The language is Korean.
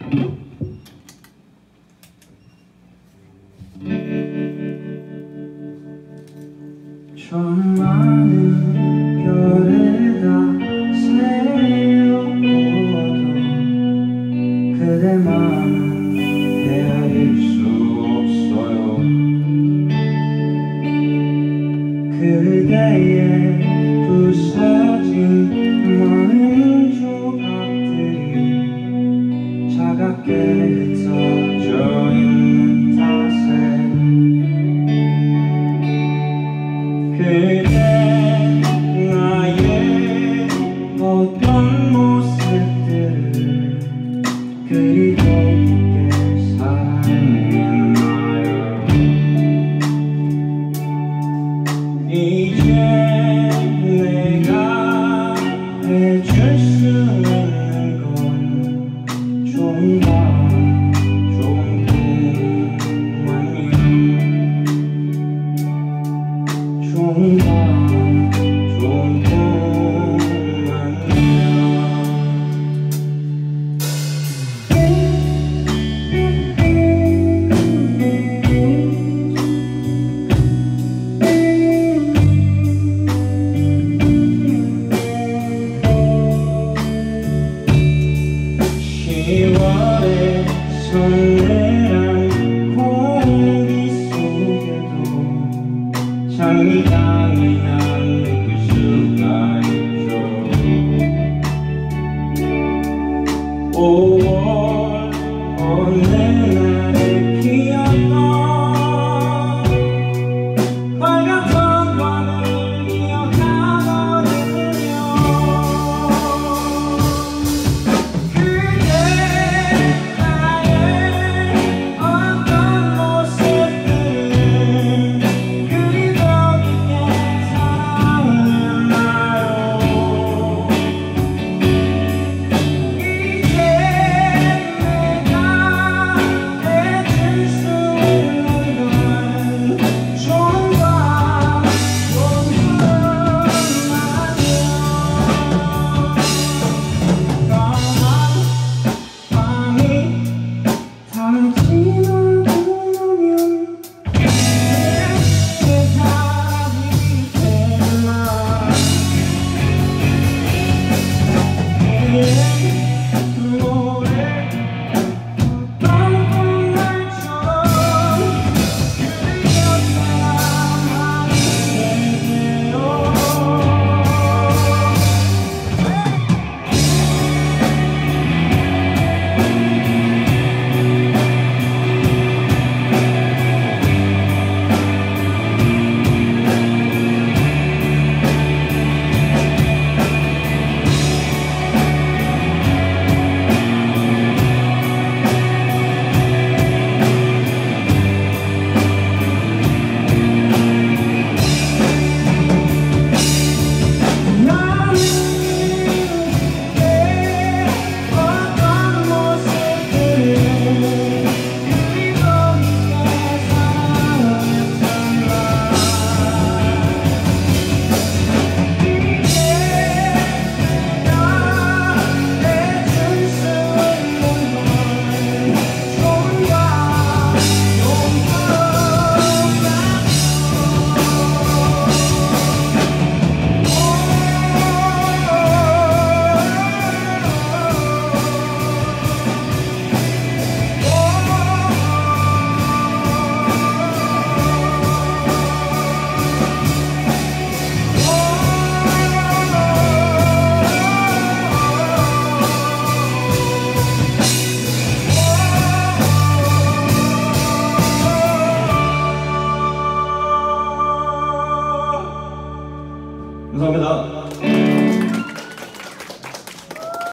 저 많은 별을 다 세어보아도 그대 마음은 헤아릴 수 없어요. 그대의 부서진 마음 조각들이 차갑게 흩어져 있는 탓에 그대 나의 어떤 모습들을 그리 더 깊게 사랑했나요. 이제 내가 해줄 수 있는 건 조금만 서늘한 공기 속에도 장미향이 난 느낄 수가 있죠. 5월 어느 날에 피었던 빨갛던 밤을 기억하거든요. 감사합니다.